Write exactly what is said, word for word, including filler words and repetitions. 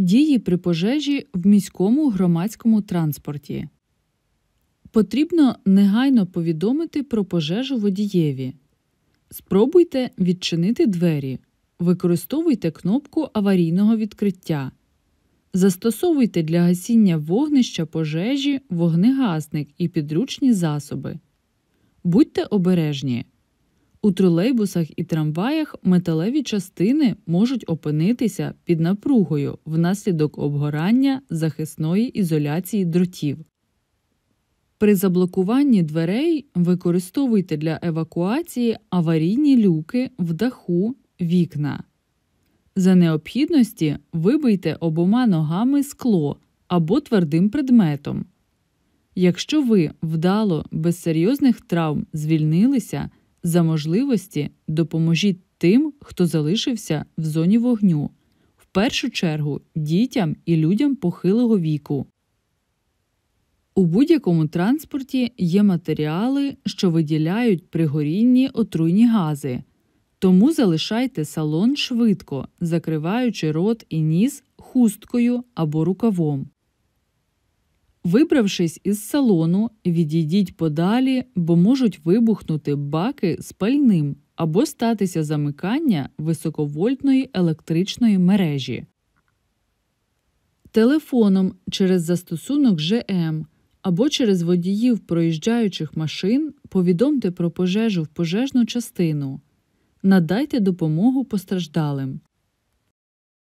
Дії при пожежі в міському громадському транспорті. Потрібно негайно повідомити про пожежу водієві. Спробуйте відчинити двері. Використовуйте кнопку аварійного відкриття. Застосовуйте для гасіння вогнища пожежі вогнегасник і підручні засоби. Будьте обережні. У тролейбусах і трамваях металеві частини можуть опинитися під напругою внаслідок обгорання захисної ізоляції дротів. При заблокуванні дверей використовуйте для евакуації аварійні люки в даху, вікна. За необхідності вибийте обома ногами скло або твердим предметом. Якщо ви вдало, без серйозних травм звільнилися, за можливості допоможіть тим, хто залишився в зоні вогню, в першу чергу дітям і людям похилого віку. У будь-якому транспорті є матеріали, що виділяють при горінні отруйні гази, тому залишайте салон швидко, закриваючи рот і ніс хусткою або рукавом. Вибравшись із салону, відійдіть подалі, бо можуть вибухнути баки з пальним або статися замикання високовольтної електричної мережі. Телефоном через застосунок же ем або через водіїв проїжджаючих машин повідомте про пожежу в пожежну частину. Надайте допомогу постраждалим.